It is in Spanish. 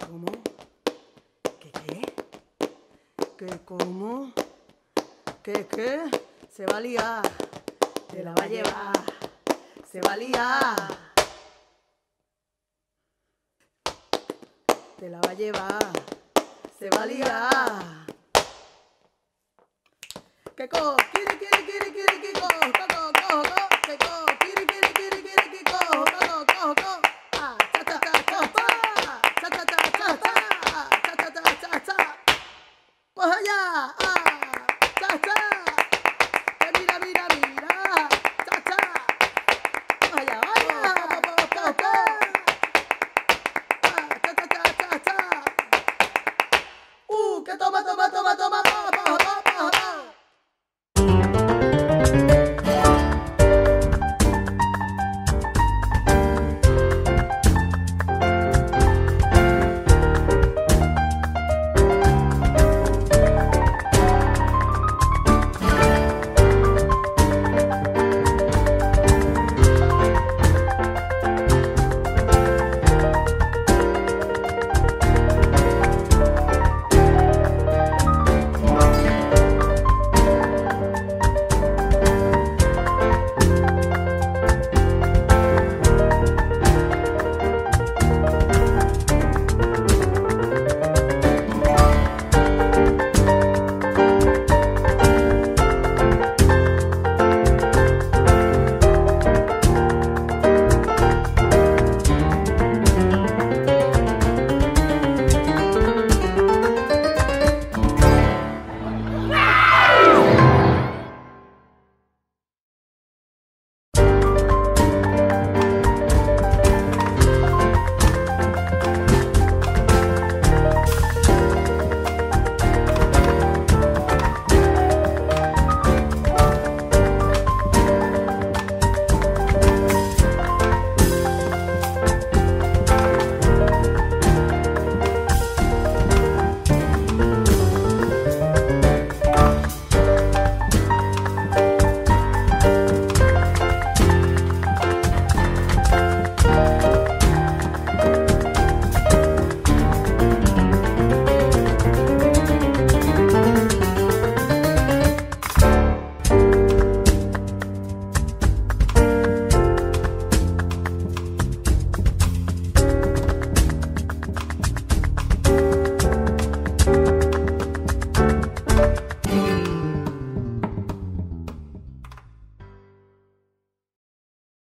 ¿Cómo? ¿Qué qué? ¿Qué cómo? ¿Qué? Se va a liar. Te la va a llevar. Se va a liar. Te la va a llevar. Se va a liar. ¿Qué co? ¿Quiere, que co? ¿Qué co?